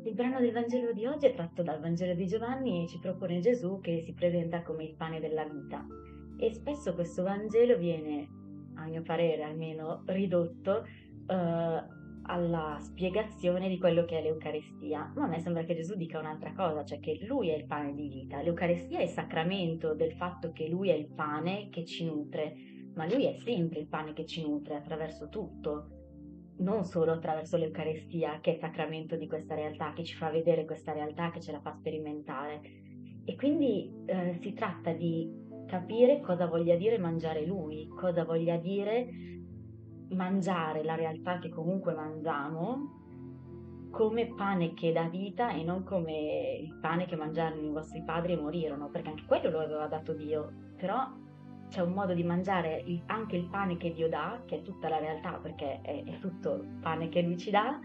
Il brano del Vangelo di oggi è tratto dal Vangelo di Giovanni e ci propone Gesù che si presenta come il pane della vita. E spesso questo Vangelo viene, a mio parere almeno, ridotto alla spiegazione di quello che è l'Eucaristia. Ma a me sembra che Gesù dica un'altra cosa, cioè che Lui è il pane di vita. L'Eucaristia è il sacramento del fatto che Lui è il pane che ci nutre, ma Lui è sempre il pane che ci nutre attraverso tutto, non solo attraverso l'Eucaristia, che è il sacramento di questa realtà, che ci fa vedere questa realtà, che ce la fa sperimentare. E quindi si tratta di capire cosa voglia dire mangiare Lui, cosa voglia dire mangiare la realtà che comunque mangiamo come pane che dà vita e non come il pane che mangiarono i vostri padri e morirono, perché anche quello lo aveva dato Dio, però c'è un modo di mangiare anche il pane che Dio dà, che è tutta la realtà, perché è tutto il pane che Lui ci dà,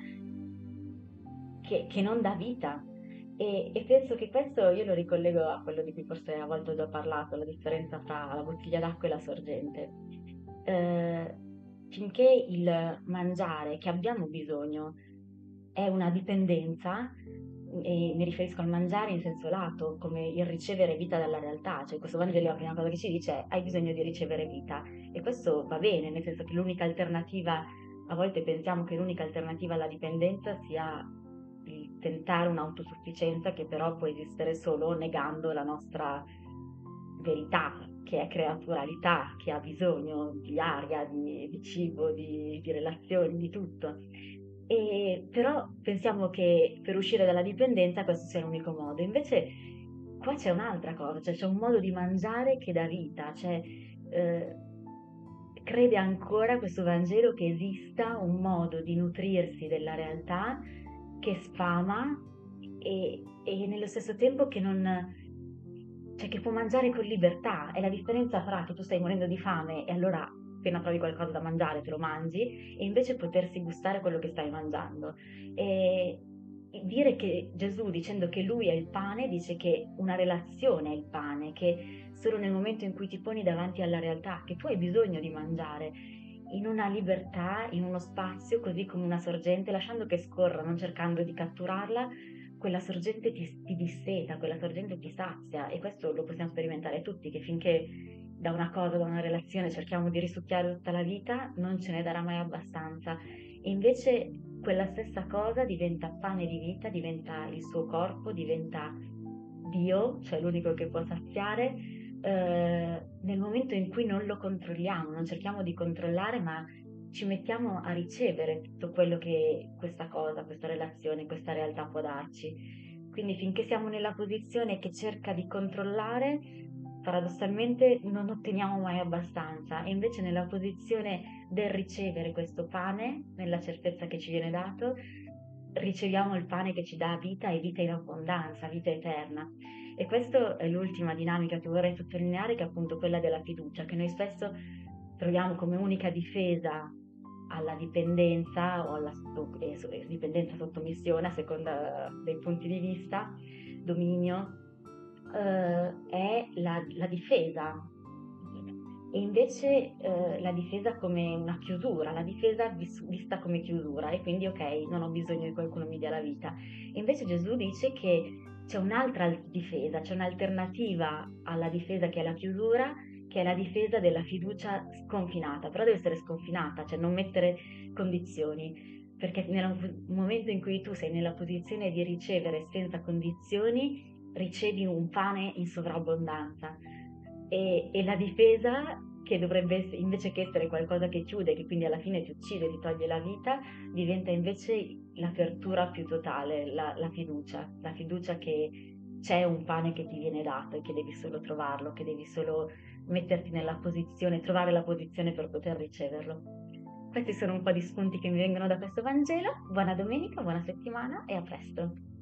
che non dà vita. E penso che questo io lo ricollego a quello di cui forse a volte ho già parlato, la differenza tra la bottiglia d'acqua e la sorgente. Eh, Finché il mangiare che abbiamo bisogno è una dipendenza, e mi riferisco al mangiare in senso lato, come il ricevere vita dalla realtà, cioè questo Vangelo la prima cosa che ci dice è hai bisogno di ricevere vita e questo va bene, nel senso che l'unica alternativa, a volte pensiamo che l'unica alternativa alla dipendenza sia il tentare un'autosufficienza che però può esistere solo negando la nostra verità, che è creaturalità, che ha bisogno di aria, di cibo, di relazioni, di tutto. E però pensiamo che per uscire dalla dipendenza questo sia l'unico modo. Invece qua c'è un'altra cosa, cioè c'è un modo di mangiare che dà vita, cioè eh, crede ancora questo Vangelo che esista un modo di nutrirsi della realtà che sfama e nello stesso tempo che non, cioè che può mangiare con libertà. È la differenza tra che tu stai morendo di fame e allora appena trovi qualcosa da mangiare te lo mangi e invece potersi gustare quello che stai mangiando. E dire che Gesù, dicendo che lui è il pane, dice che una relazione è il pane, che solo nel momento in cui ti poni davanti alla realtà, che tu hai bisogno di mangiare, in una libertà, in uno spazio, così come una sorgente, lasciando che scorra, non cercando di catturarla, quella sorgente ti disseta, quella sorgente ti sazia e questo lo possiamo sperimentare tutti, che finché da una cosa, da una relazione cerchiamo di risucchiare tutta la vita, non ce ne darà mai abbastanza. E invece quella stessa cosa diventa pane di vita, diventa il suo corpo, diventa Dio, cioè l'unico che può saziare, nel momento in cui non lo controlliamo, non cerchiamo di controllare, ma ci mettiamo a ricevere tutto quello che questa cosa, questa relazione, questa realtà può darci. Quindi finché siamo nella posizione che cerca di controllare, paradossalmente non otteniamo mai abbastanza, e invece nella posizione del ricevere questo pane, nella certezza che ci viene dato, riceviamo il pane che ci dà vita e vita in abbondanza, vita eterna. E questa è l'ultima dinamica che vorrei sottolineare, che è appunto quella della fiducia, che noi spesso troviamo come unica difesa alla dipendenza o alla dipendenza sottomissione, a seconda dei punti di vista, dominio, è la difesa. E invece la difesa come una chiusura, la difesa vista come chiusura e quindi ok, non ho bisogno di qualcuno mi dia la vita. E invece Gesù dice che c'è un'altra difesa, c'è un'alternativa alla difesa che è la chiusura, che è la difesa della fiducia sconfinata, però deve essere sconfinata, cioè non mettere condizioni, perché nel momento in cui tu sei nella posizione di ricevere senza condizioni, ricevi un pane in sovrabbondanza e la difesa, che dovrebbe invece che essere qualcosa che chiude, che quindi alla fine ti uccide, ti toglie la vita, diventa invece l'apertura più totale, la fiducia che c'è un pane che ti viene dato e che devi solo trovarlo, che devi solo metterti nella posizione, trovare la posizione per poter riceverlo. Questi sono un po' di spunti che mi vengono da questo Vangelo. Buona domenica, buona settimana e a presto.